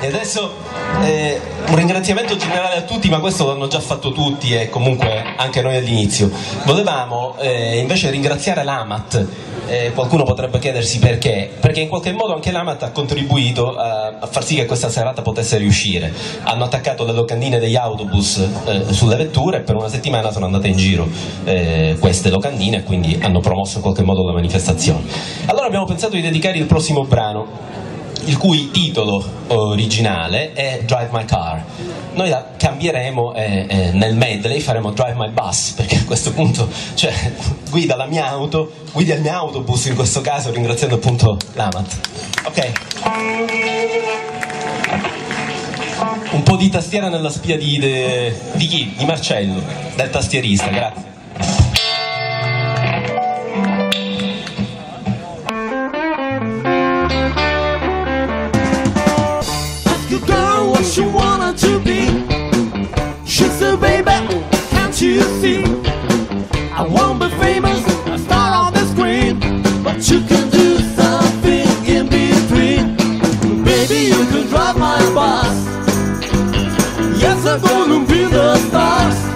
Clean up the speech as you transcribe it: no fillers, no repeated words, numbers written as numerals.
E adesso un ringraziamento generale a tutti, ma questo l'hanno già fatto tutti e comunque anche noi all'inizio. Volevamo invece ringraziare l'Amat. Qualcuno potrebbe chiedersi perché in qualche modo anche l'Amat ha contribuito a far sì che questa serata potesse riuscire. Hanno attaccato le locandine degli autobus sulle vetture e per una settimana sono andate in giro queste locandine e quindi hanno promosso in qualche modo la manifestazione. Allora abbiamo pensato di dedicare il prossimo brano, il cui titolo originale è Drive My Car. Noi la cambieremo nel medley faremo Drive My Bus, perché a questo punto, cioè, guida la mia auto, guida il mio autobus in questo caso, ringraziando appunto l'Amat. Ok. Un po' di tastiera nella spia di chi? Di Marcello, del tastierista, grazie. She wanted to be. She said, baby, can't you see? I won't be famous, a star on the screen, but you can do something in between. Baby, you can drive my bus. Yes, I'm gonna be the stars.